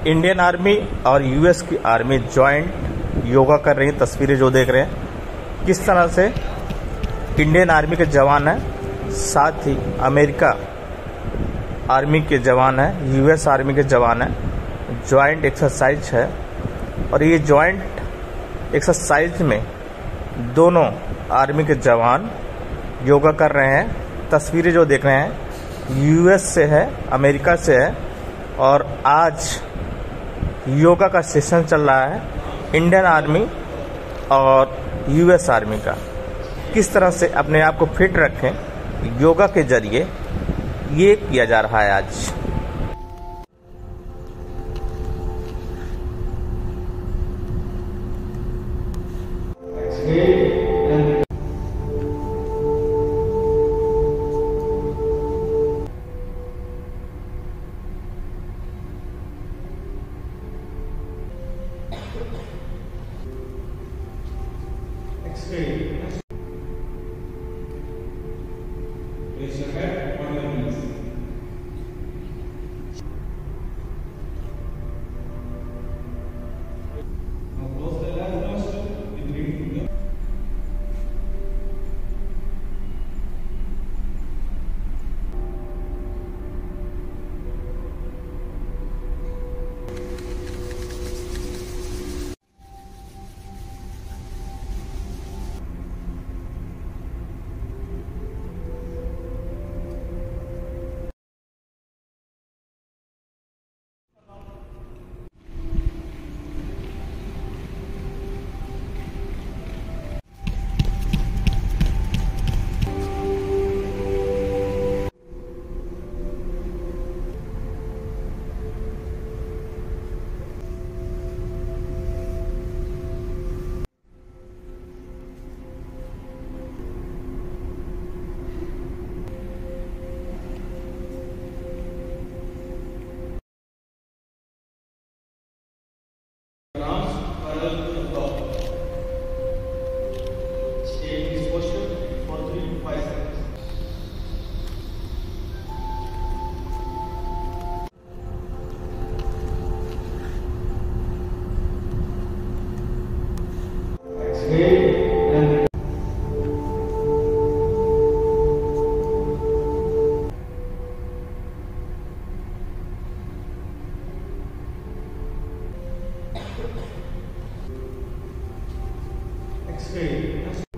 Indian army और US की army joint yoga कर रही है। तस्वीरें जो देख रहे हैं किस तरह से इंडियन आर्मी के जवान हैं, साथ ही अमेरिका आर्मी के जवान हैं, यूएस आर्मी के जवान हैं। जॉइंट एक्सरसाइज है और ये जॉइंट एक्सरसाइज में दोनों आर्मी के जवान योगा कर रहे हैं। तस्वीरें जो देख रहे हैं यूएस से है, अमेरिका से है और आज योगा का सेशन चल रहा है इंडियन आर्मी और यूएस आर्मी का। किस तरह से अपने आप को फिट रखें योगा के जरिए, ये किया जा रहा है आज। Place your head on your knees. Now close the left nostril with ring finger. Arms parallel to the floor. Stay in this posture for 3 to 5 seconds. Exhale and exhale.